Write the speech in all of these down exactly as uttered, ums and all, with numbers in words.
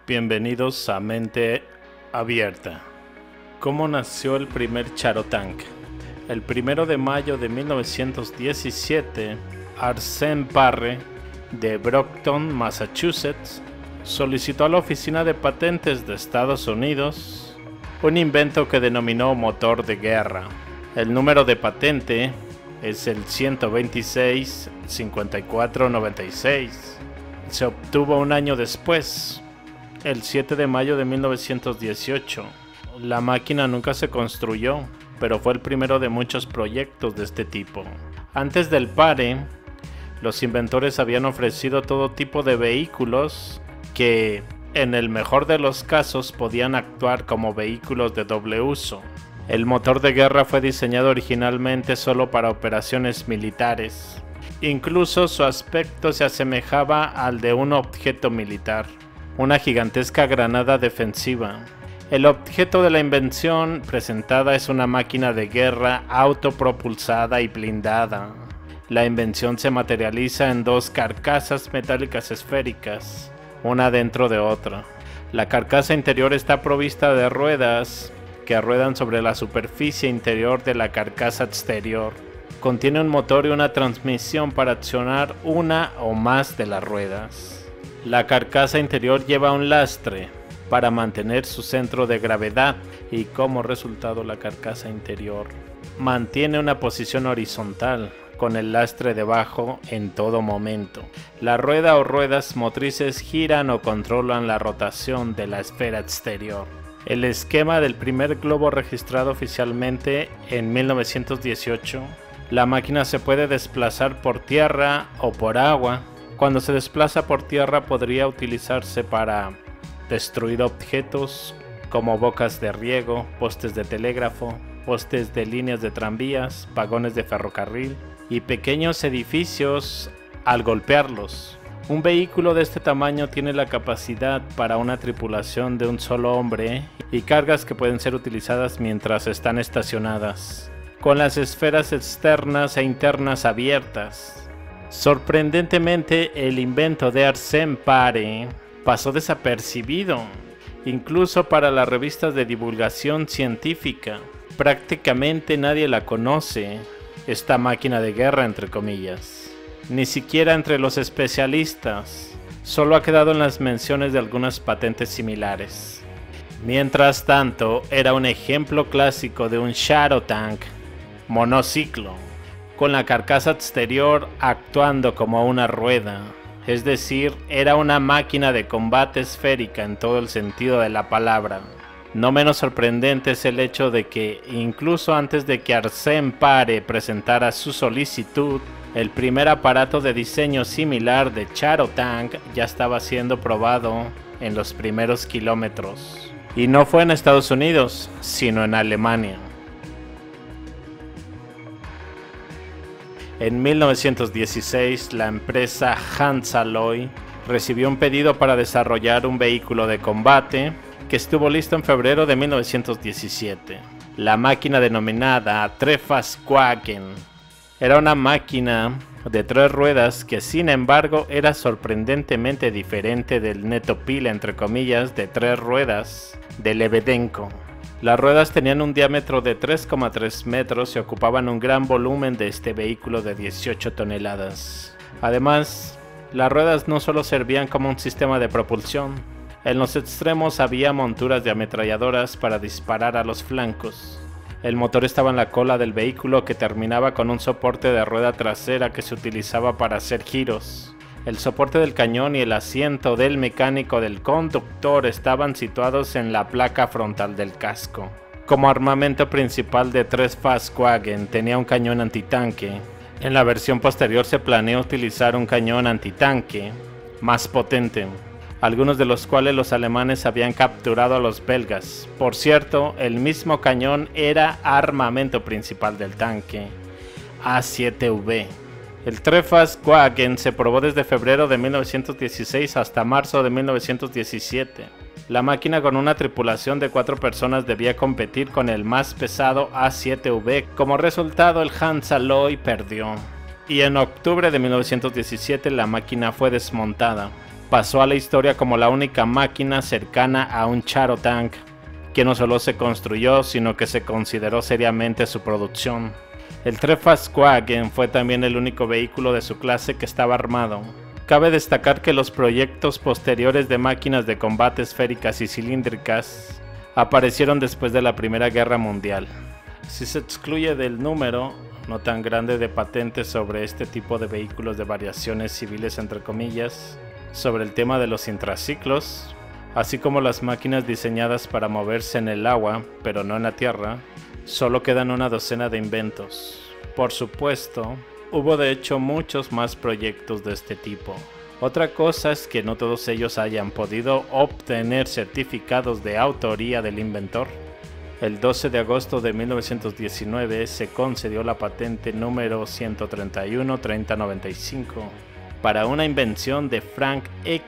Bienvenidos a Mente Abierta. ¿Cómo nació el primer Charotank? El primero de mayo de mil novecientos diecisiete, Arsène Paré, de Brockton, Massachusetts, solicitó a la Oficina de Patentes de Estados Unidos un invento que denominó motor de guerra. El número de patente es el ciento veintiséis cincuenta y cuatro noventa y seis. Se obtuvo un año después, el siete de mayo de mil novecientos dieciocho. La máquina nunca se construyó, pero fue el primero de muchos proyectos de este tipo. Antes del Paré, los inventores habían ofrecido todo tipo de vehículos que, en el mejor de los casos, podían actuar como vehículos de doble uso. El motor de guerra fue diseñado originalmente solo para operaciones militares. Incluso su aspecto se asemejaba al de un objeto militar, una gigantesca granada defensiva. El objeto de la invención presentada es una máquina de guerra autopropulsada y blindada. La invención se materializa en dos carcasas metálicas esféricas, una dentro de otra. La carcasa interior está provista de ruedas que ruedan sobre la superficie interior de la carcasa exterior. Contiene un motor y una transmisión para accionar una o más de las ruedas. La carcasa interior lleva un lastre para mantener su centro de gravedad y, como resultado, la carcasa interior mantiene una posición horizontal con el lastre debajo en todo momento. La rueda o ruedas motrices giran o controlan la rotación de la esfera exterior. El esquema del primer globo registrado oficialmente en mil novecientos dieciocho. La máquina se puede desplazar por tierra o por agua. Cuando se desplaza por tierra podría utilizarse para destruir objetos como bocas de riego, postes de telégrafo, postes de líneas de tranvías, vagones de ferrocarril y pequeños edificios al golpearlos. Un vehículo de este tamaño tiene la capacidad para una tripulación de un solo hombre y cargas que pueden ser utilizadas mientras están estacionadas, con las esferas externas e internas abiertas. Sorprendentemente, el invento de Arsène Paré pasó desapercibido, incluso para las revistas de divulgación científica. Prácticamente nadie la conoce, esta máquina de guerra entre comillas, ni siquiera entre los especialistas. Solo ha quedado en las menciones de algunas patentes similares. Mientras tanto, era un ejemplo clásico de un Charotank monociclo, con la carcasa exterior actuando como una rueda, es decir, era una máquina de combate esférica en todo el sentido de la palabra. No menos sorprendente es el hecho de que, incluso antes de que Arsène Paré presentara su solicitud, el primer aparato de diseño similar de Charotank ya estaba siendo probado en los primeros kilómetros. Y no fue en Estados Unidos, sino en Alemania. En mil novecientos dieciséis, la empresa Hansa-Loy recibió un pedido para desarrollar un vehículo de combate que estuvo listo en febrero de mil novecientos diecisiete. La máquina denominada Triebwagen era una máquina de tres ruedas que, sin embargo, era sorprendentemente diferente del Netopil, entre comillas, de tres ruedas de Lebedenko. Las ruedas tenían un diámetro de tres coma tres metros y ocupaban un gran volumen de este vehículo de dieciocho toneladas. Además, las ruedas no solo servían como un sistema de propulsión. En los extremos había monturas de ametralladoras para disparar a los flancos. El motor estaba en la cola del vehículo, que terminaba con un soporte de rueda trasera que se utilizaba para hacer giros. El soporte del cañón y el asiento del mecánico del conductor estaban situados en la placa frontal del casco. Como armamento principal de Triebwagen tenía un cañón antitanque. En la versión posterior se planeó utilizar un cañón antitanque más potente, algunos de los cuales los alemanes habían capturado a los belgas. Por cierto, el mismo cañón era armamento principal del tanque A siete V. El Triebwagen se probó desde febrero de mil novecientos dieciséis hasta marzo de mil novecientos diecisiete. La máquina, con una tripulación de cuatro personas, debía competir con el más pesado A siete V. Como resultado, el Hansa-Loy perdió, y en octubre de mil novecientos diecisiete la máquina fue desmontada. pasó a la historia como la única máquina cercana a un Charotank, que no solo se construyó, sino que se consideró seriamente su producción. El Trefußwagen fue también el único vehículo de su clase que estaba armado. Cabe destacar que los proyectos posteriores de máquinas de combate esféricas y cilíndricas aparecieron después de la Primera Guerra Mundial. Si se excluye del número no tan grande de patentes sobre este tipo de vehículos de variaciones civiles entre comillas, sobre el tema de los intraciclos, así como las máquinas diseñadas para moverse en el agua, pero no en la tierra, solo quedan una docena de inventos. Por supuesto, hubo de hecho muchos más proyectos de este tipo. Otra cosa es que no todos ellos hayan podido obtener certificados de autoría del inventor. El doce de agosto de mil novecientos diecinueve se concedió la patente número ciento treinta y uno treinta noventa y cinco para una invención de Frank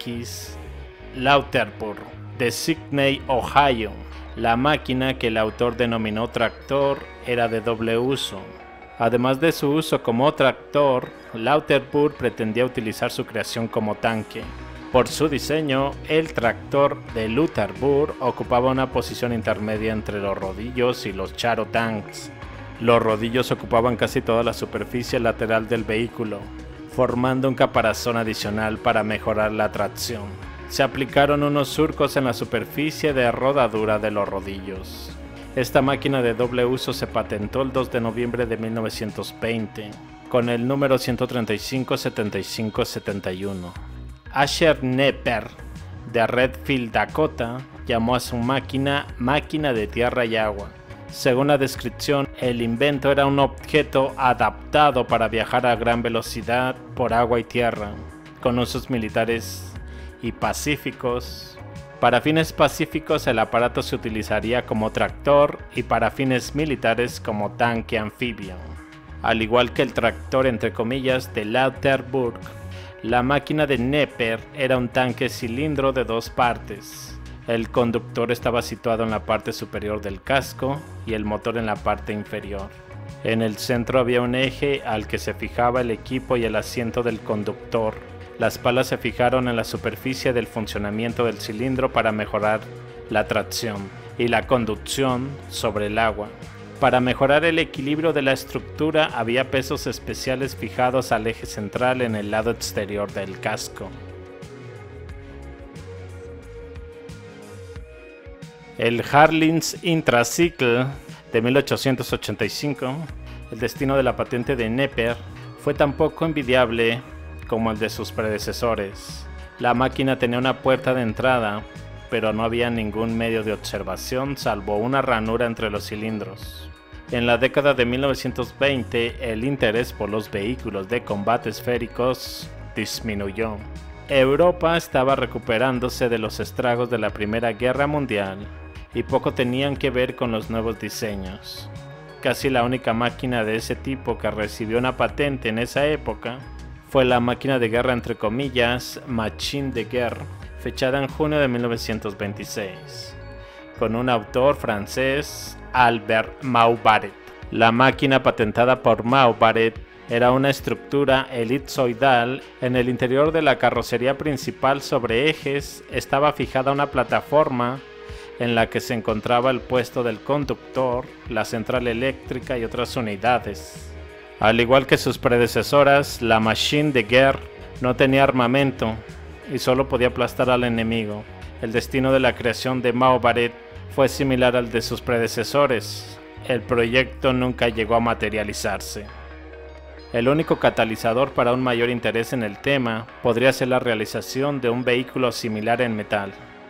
X. Lauterbur de Sydney, Ohio. La máquina, que el autor denominó tractor, era de doble uso. Además de su uso como tractor, Lauterbur pretendía utilizar su creación como tanque. Por su diseño, el tractor de Lauterbur ocupaba una posición intermedia entre los rodillos y los Charotanks. Los rodillos ocupaban casi toda la superficie lateral del vehículo, formando un caparazón adicional para mejorar la tracción. Se aplicaron unos surcos en la superficie de rodadura de los rodillos. Esta máquina de doble uso se patentó el dos de noviembre de mil novecientos veinte, con el número ciento treinta y cinco setenta y cinco setenta y uno. Asher Knepper, de Redfield, Dakota, llamó a su máquina máquina de tierra y agua. Según la descripción, el invento era un objeto adaptado para viajar a gran velocidad por agua y tierra, con usos militares y pacíficos. Para fines pacíficos el aparato se utilizaría como tractor y para fines militares como tanque anfibio. Al igual que el tractor entre comillas de Lauterbur, la máquina de Knepper era un tanque cilindro de dos partes. El conductor estaba situado en la parte superior del casco y el motor en la parte inferior. En el centro había un eje al que se fijaba el equipo y el asiento del conductor. Las palas se fijaron en la superficie del funcionamiento del cilindro para mejorar la tracción y la conducción sobre el agua. Para mejorar el equilibrio de la estructura había pesos especiales fijados al eje central en el lado exterior del casco. El Harlins Intracycle de mil ochocientos ochenta y cinco, el destino de la patente de Knepper, fue tan poco envidiable como el de sus predecesores. La máquina tenía una puerta de entrada, pero no había ningún medio de observación salvo una ranura entre los cilindros. En la década de mil novecientos veinte, el interés por los vehículos de combate esféricos disminuyó. Europa estaba recuperándose de los estragos de la Primera Guerra Mundial y poco tenían que ver con los nuevos diseños. Casi la única máquina de ese tipo que recibió una patente en esa época fue la máquina de guerra entre comillas Machine de Guerre, fechada en junio de mil novecientos veintiséis, con un autor francés, Albert Maubaret. La máquina patentada por Maubaret era una estructura elipsoidal. En el interior de la carrocería principal sobre ejes estaba fijada una plataforma en la que se encontraba el puesto del conductor, la central eléctrica y otras unidades. Al igual que sus predecesoras, la Machine de Guerre no tenía armamento y solo podía aplastar al enemigo. El destino de la creación de Maubaret fue similar al de sus predecesores. El proyecto nunca llegó a materializarse. El único catalizador para un mayor interés en el tema podría ser la realización de un vehículo similar en metal.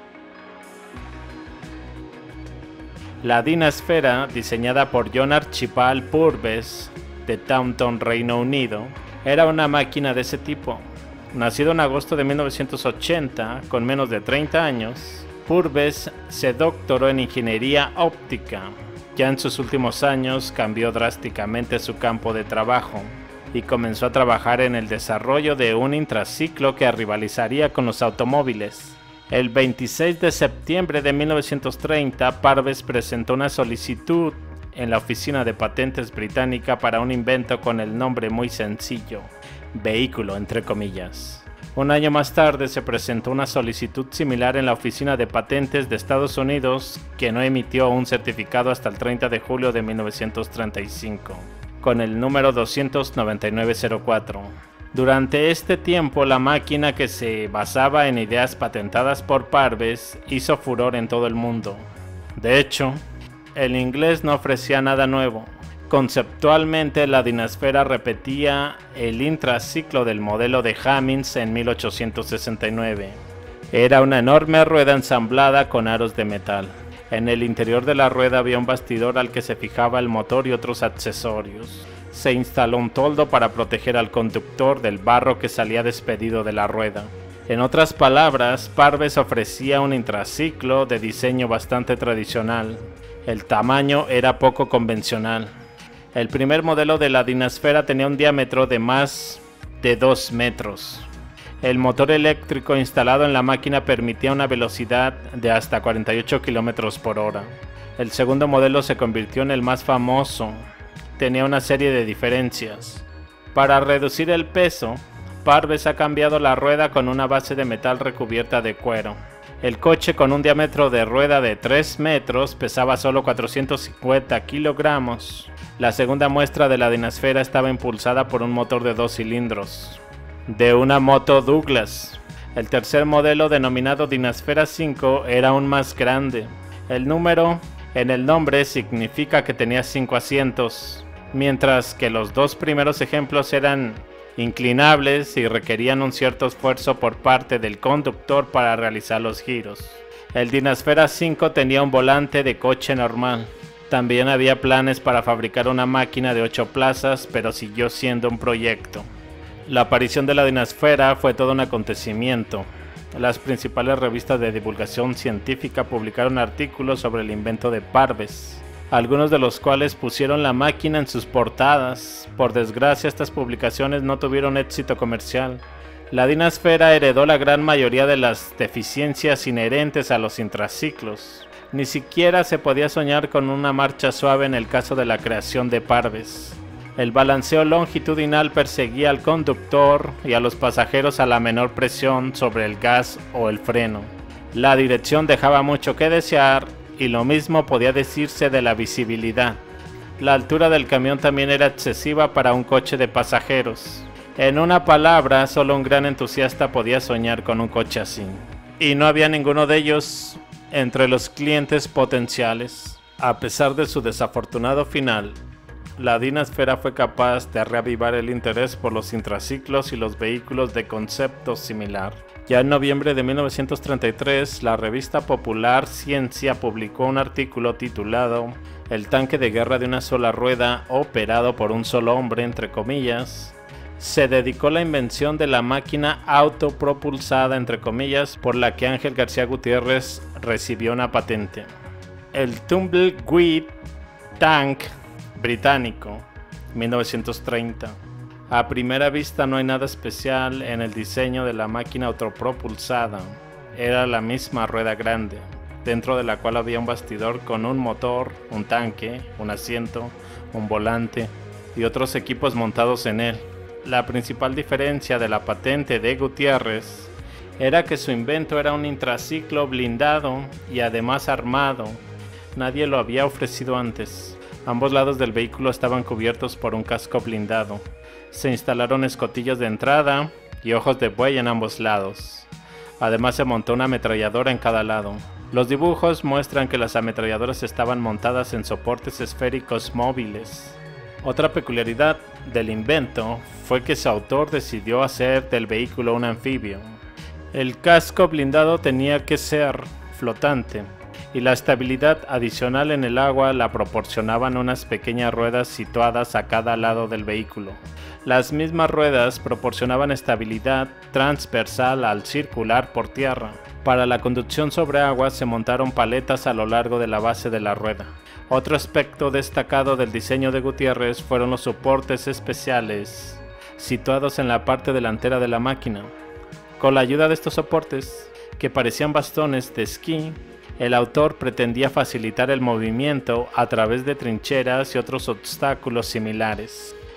La Dynasfera, diseñada por John Archibald Purves de Taunton, Reino Unido, era una máquina de ese tipo. Nacido en agosto de mil novecientos ochenta, con menos de treinta años, Purves se doctoró en ingeniería óptica. Ya en sus últimos años cambió drásticamente su campo de trabajo y comenzó a trabajar en el desarrollo de un intraciclo que rivalizaría con los automóviles. El veintiséis de septiembre de mil novecientos treinta, Purves presentó una solicitud en la oficina de patentes británica para un invento con el nombre muy sencillo, vehículo entre comillas. Un año más tarde se presentó una solicitud similar en la Oficina de Patentes de Estados Unidos, que no emitió un certificado hasta el treinta de julio de mil novecientos treinta y cinco, con el número doscientos noventa y nueve cero cuatro. Durante este tiempo, la máquina, que se basaba en ideas patentadas por Parves, hizo furor en todo el mundo. De hecho, el inglés no ofrecía nada nuevo. Conceptualmente, la dinasfera repetía el intraciclo del modelo de Hamins en mil ochocientos sesenta y nueve. Era una enorme rueda ensamblada con aros de metal. En el interior de la rueda había un bastidor al que se fijaba el motor y otros accesorios. Se instaló un toldo para proteger al conductor del barro que salía despedido de la rueda. En otras palabras, Parves ofrecía un intraciclo de diseño bastante tradicional. El tamaño era poco convencional. El primer modelo de la dinasfera tenía un diámetro de más de dos metros. El motor eléctrico instalado en la máquina permitía una velocidad de hasta cuarenta y ocho kilómetros por hora. El segundo modelo se convirtió en el más famoso. Tenía una serie de diferencias. Para reducir el peso, Parves ha cambiado la rueda con una base de metal recubierta de cuero. El coche, con un diámetro de rueda de tres metros, pesaba solo cuatrocientos cincuenta kilogramos. La segunda muestra de la dinasfera estaba impulsada por un motor de dos cilindros, de una moto Douglas. El tercer modelo, denominado Dinasfera cinco, era aún más grande. El número en el nombre significa que tenía cinco asientos, mientras que los dos primeros ejemplos eran inclinables y requerían un cierto esfuerzo por parte del conductor para realizar los giros. El Dinasfera cinco tenía un volante de coche normal. También había planes para fabricar una máquina de ocho plazas, pero siguió siendo un proyecto. La aparición de la dinasfera fue todo un acontecimiento. Las principales revistas de divulgación científica publicaron artículos sobre el invento de Parves, algunos de los cuales pusieron la máquina en sus portadas. Por desgracia, estas publicaciones no tuvieron éxito comercial. La dinasfera heredó la gran mayoría de las deficiencias inherentes a los intraciclos. Ni siquiera se podía soñar con una marcha suave en el caso de la creación de Parves. El balanceo longitudinal perseguía al conductor y a los pasajeros a la menor presión sobre el gas o el freno. La dirección dejaba mucho que desear, y lo mismo podía decirse de la visibilidad. La altura del camión también era excesiva para un coche de pasajeros. En una palabra, solo un gran entusiasta podía soñar con un coche así. Y no había ninguno de ellos entre los clientes potenciales. A pesar de su desafortunado final, la dinasfera fue capaz de reavivar el interés por los intraciclos y los vehículos de concepto similar. Ya en noviembre de mil novecientos treinta y tres, la revista popular Ciencia publicó un artículo titulado "El tanque de guerra de una sola rueda operado por un solo hombre", entre comillas. Se dedicó a la invención de la máquina autopropulsada, entre comillas, por la que Ángel García Gutiérrez recibió una patente. El Tumbleweed Tank británico, mil novecientos treinta. A primera vista no hay nada especial en el diseño de la máquina autopropulsada. Era la misma rueda grande, dentro de la cual había un bastidor con un motor, un tanque, un asiento, un volante y otros equipos montados en él. La principal diferencia de la patente de Gutiérrez era que su invento era un intraciclo blindado y además armado. Nadie lo había ofrecido antes. Ambos lados del vehículo estaban cubiertos por un casco blindado. Se instalaron escotillas de entrada y ojos de buey en ambos lados. Además, se montó una ametralladora en cada lado. Los dibujos muestran que las ametralladoras estaban montadas en soportes esféricos móviles. Otra peculiaridad del invento fue que su autor decidió hacer del vehículo un anfibio. El casco blindado tenía que ser flotante, y la estabilidad adicional en el agua la proporcionaban unas pequeñas ruedas situadas a cada lado del vehículo. Las mismas ruedas proporcionaban estabilidad transversal al circular por tierra. Para la conducción sobre agua se montaron paletas a lo largo de la base de la rueda. Otro aspecto destacado del diseño de Gutiérrez fueron los soportes especiales situados en la parte delantera de la máquina. Con la ayuda de estos soportes, que parecían bastones de esquí, el autor pretendía facilitar el movimiento a través de trincheras y otros obstáculos similares.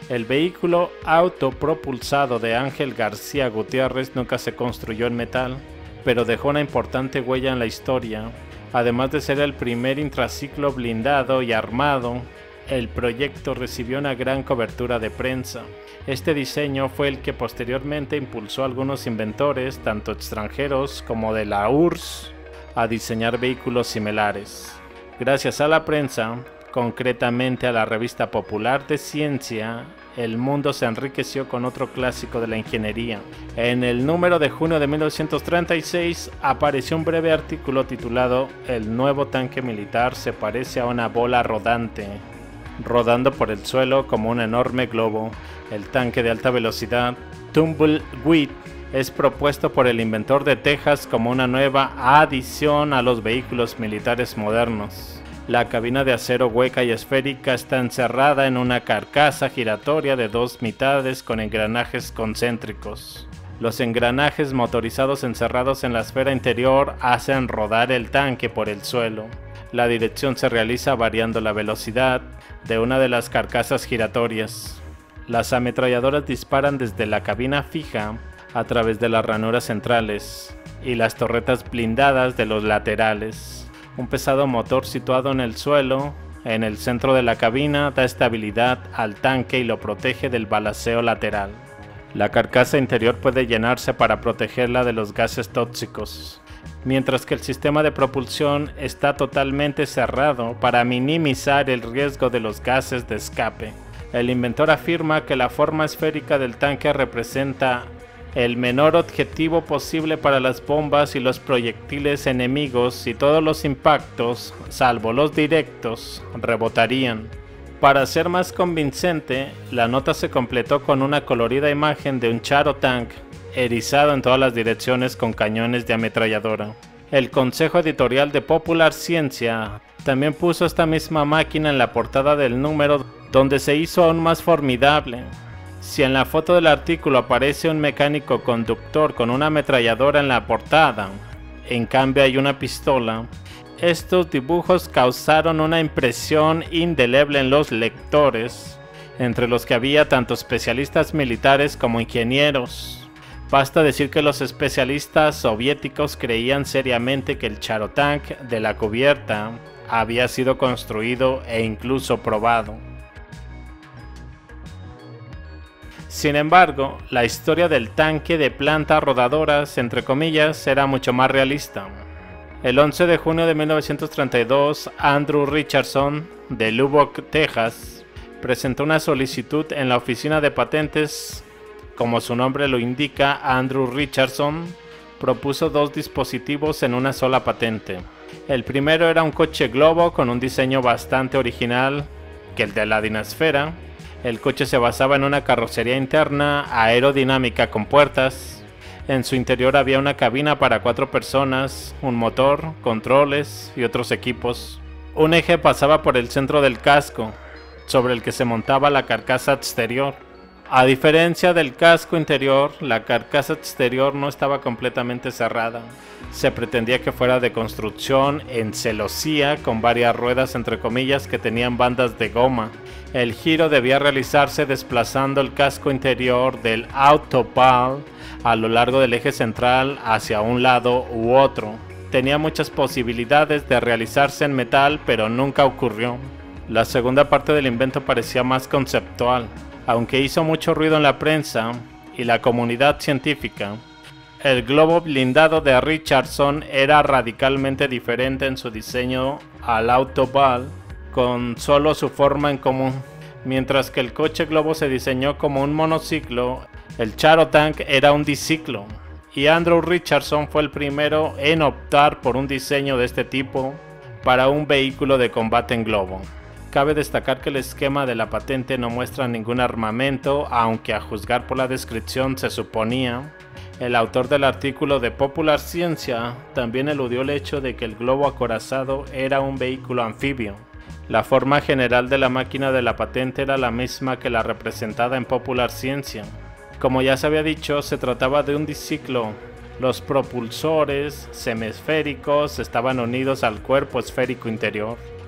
El vehículo autopropulsado de Ángel García Gutiérrez nunca se construyó en metal, pero dejó una importante huella en la historia. Además de ser el primer intraciclo blindado y armado, el proyecto recibió una gran cobertura de prensa. Este diseño fue el que posteriormente impulsó a algunos inventores, tanto extranjeros como de la U R S S, a diseñar vehículos similares. Gracias a la prensa, concretamente a la revista Popular de Ciencia, el mundo se enriqueció con otro clásico de la ingeniería. En el número de junio de mil novecientos treinta y seis apareció un breve artículo titulado "El nuevo tanque militar se parece a una bola rodante, rodando por el suelo como un enorme globo. El tanque de alta velocidad Tumbleweed es propuesto por el inventor de Texas como una nueva adición a los vehículos militares modernos. La cabina de acero hueca y esférica está encerrada en una carcasa giratoria de dos mitades con engranajes concéntricos. Los engranajes motorizados encerrados en la esfera interior hacen rodar el tanque por el suelo. La dirección se realiza variando la velocidad de una de las carcasas giratorias. Las ametralladoras disparan desde la cabina fija a través de las ranuras centrales y las torretas blindadas de los laterales. Un pesado motor situado en el suelo, en el centro de la cabina, da estabilidad al tanque y lo protege del balaseo lateral. La carcasa interior puede llenarse para protegerla de los gases tóxicos, mientras que el sistema de propulsión está totalmente cerrado para minimizar el riesgo de los gases de escape. El inventor afirma que la forma esférica del tanque representa el menor objetivo posible para las bombas y los proyectiles enemigos, y todos los impactos, salvo los directos, rebotarían. Para ser más convincente, la nota se completó con una colorida imagen de un Charo Tank erizado en todas las direcciones con cañones de ametralladora. El consejo editorial de Popular Ciencia también puso esta misma máquina en la portada del número, donde se hizo aún más formidable. Si en la foto del artículo aparece un mecánico conductor con una ametralladora en la portada, en cambio hay una pistola, estos dibujos causaron una impresión indeleble en los lectores, entre los que había tanto especialistas militares como ingenieros. Basta decir que los especialistas soviéticos creían seriamente que el Charo Tank de la cubierta había sido construido e incluso probado. Sin embargo, la historia del tanque de plantas rodadoras, entre comillas, era mucho más realista. El once de junio de mil novecientos treinta y dos, Andrew Richardson, de Lubbock, Texas, presentó una solicitud en la oficina de patentes. Como su nombre lo indica, Andrew Richardson propuso dos dispositivos en una sola patente. El primero era un coche globo con un diseño bastante original que el de la dinasfera. El coche se basaba en una carrocería interna aerodinámica con puertas. En su interior había una cabina para cuatro personas, un motor, controles y otros equipos. Un eje pasaba por el centro del casco, sobre el que se montaba la carcasa exterior. A diferencia del casco interior, la carcasa exterior no estaba completamente cerrada. Se pretendía que fuera de construcción en celosía, con varias ruedas entre comillas que tenían bandas de goma. El giro debía realizarse desplazando el casco interior del autopal a lo largo del eje central hacia un lado u otro. Tenía muchas posibilidades de realizarse en metal, pero nunca ocurrió. La segunda parte del invento parecía más conceptual, aunque hizo mucho ruido en la prensa y la comunidad científica. El globo blindado de Richardson era radicalmente diferente en su diseño al autopal, con solo su forma en común. Mientras que el coche globo se diseñó como un monociclo, el Charo Tank era un diciclo, y Andrew Richardson fue el primero en optar por un diseño de este tipo para un vehículo de combate en globo. Cabe destacar que el esquema de la patente no muestra ningún armamento, aunque a juzgar por la descripción se suponía. El autor del artículo de Popular Ciencia también eludió el hecho de que el globo acorazado era un vehículo anfibio. La forma general de la máquina de la patente era la misma que la representada en Popular Ciencia. Como ya se había dicho, se trataba de un diciclo. Los propulsores semiesféricos estaban unidos al cuerpo esférico interior.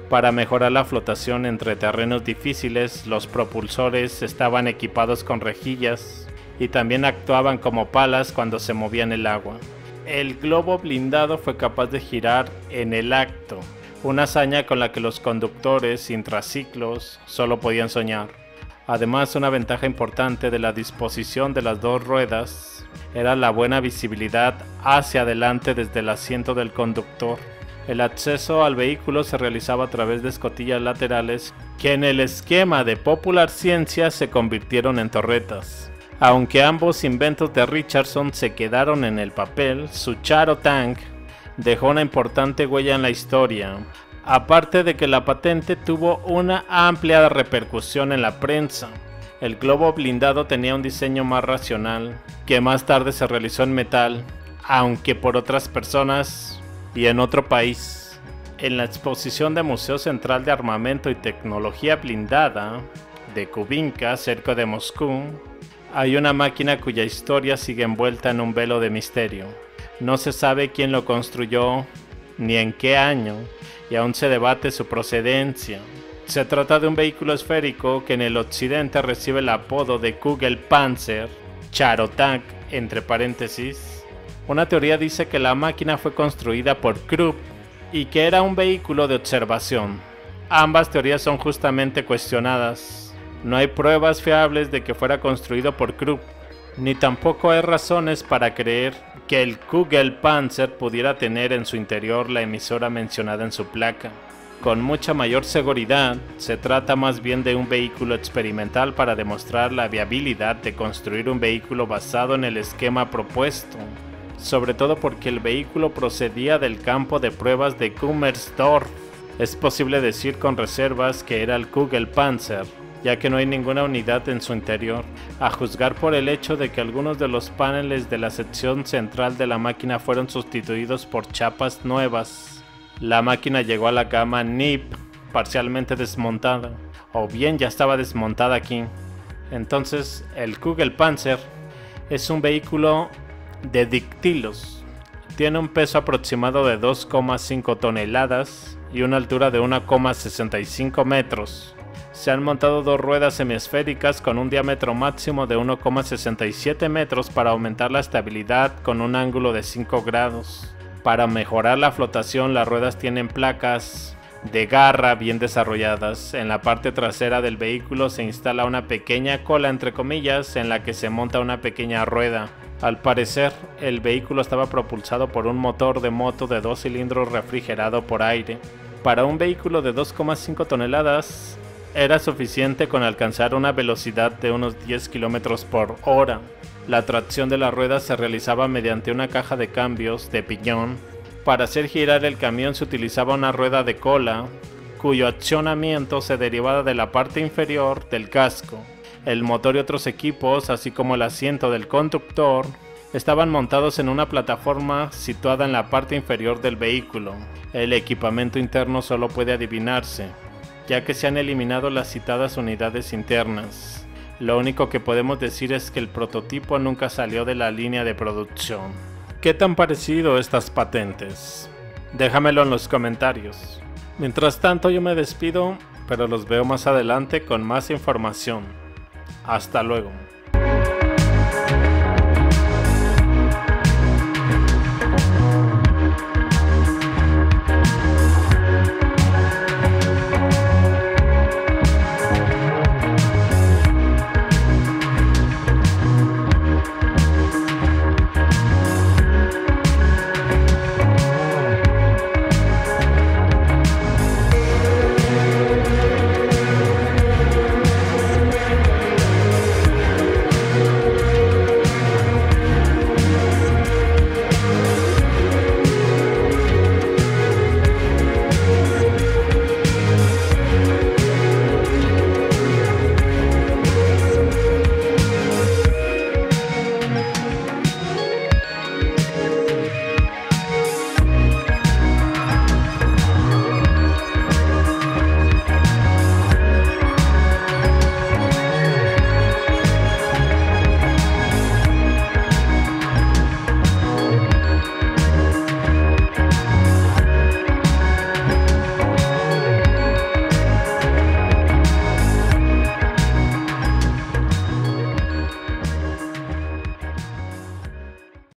Para mejorar la flotación entre terrenos difíciles, los propulsores estaban equipados con rejillas y también actuaban como palas cuando se movía en el agua. El globo blindado fue capaz de girar en el acto, una hazaña con la que los conductores sin triciclos solo podían soñar. Además, una ventaja importante de la disposición de las dos ruedas era la buena visibilidad hacia adelante desde el asiento del conductor. El acceso al vehículo se realizaba a través de escotillas laterales que en el esquema de Popular Ciencia se convirtieron en torretas. Aunque ambos inventos de Richardson se quedaron en el papel, su Charotank dejó una importante huella en la historia. Aparte de que la patente tuvo una amplia repercusión en la prensa, el globo blindado tenía un diseño más racional, que más tarde se realizó en metal, aunque por otras personas y en otro país. En la exposición del Museo Central de Armamento y Tecnología Blindada de Kubinka, cerca de Moscú, hay una máquina cuya historia sigue envuelta en un velo de misterio. No se sabe quién lo construyó ni en qué año, y aún se debate su procedencia. Se trata de un vehículo esférico que en el occidente recibe el apodo de Kugelpanzer, Charotank entre paréntesis. Una teoría dice que la máquina fue construida por Krupp y que era un vehículo de observación. Ambas teorías son justamente cuestionadas. No hay pruebas fiables de que fuera construido por Krupp, ni tampoco hay razones para creer que el Kugelpanzer pudiera tener en su interior la emisora mencionada en su placa. Con mucha mayor seguridad, se trata más bien de un vehículo experimental para demostrar la viabilidad de construir un vehículo basado en el esquema propuesto, sobre todo porque el vehículo procedía del campo de pruebas de Kummersdorf. Es posible decir con reservas que era el Kugelpanzer, ya que no hay ninguna unidad en su interior, a juzgar por el hecho de que algunos de los paneles de la sección central de la máquina fueron sustituidos por chapas nuevas. La máquina llegó a la gama N I P parcialmente desmontada, o bien ya estaba desmontada aquí. Entonces, el Kugelpanzer es un vehículo de dictilos. Tiene un peso aproximado de dos coma cinco toneladas y una altura de uno coma sesenta y cinco metros. Se han montado dos ruedas semiesféricas con un diámetro máximo de uno coma sesenta y siete metros para aumentar la estabilidad con un ángulo de cinco grados. Para mejorar la flotación, las ruedas tienen placas de garra bien desarrolladas. En la parte trasera del vehículo se instala una pequeña cola entre comillas en la que se monta una pequeña rueda. Al parecer, el vehículo estaba propulsado por un motor de moto de dos cilindros refrigerado por aire. Para un vehículo de dos coma cinco toneladas, era suficiente con alcanzar una velocidad de unos diez kilómetros por hora. La tracción de la rueda se realizaba mediante una caja de cambios de piñón. Para hacer girar el camión se utilizaba una rueda de cola, cuyo accionamiento se derivaba de la parte inferior del casco. El motor y otros equipos, así como el asiento del conductor, estaban montados en una plataforma situada en la parte inferior del vehículo. El equipamiento interno solo puede adivinarse, ya que se han eliminado las citadas unidades internas. Lo único que podemos decir es que el prototipo nunca salió de la línea de producción. ¿Qué te han parecido estas patentes? Déjamelo en los comentarios. Mientras tanto, yo me despido, pero los veo más adelante con más información. Hasta luego.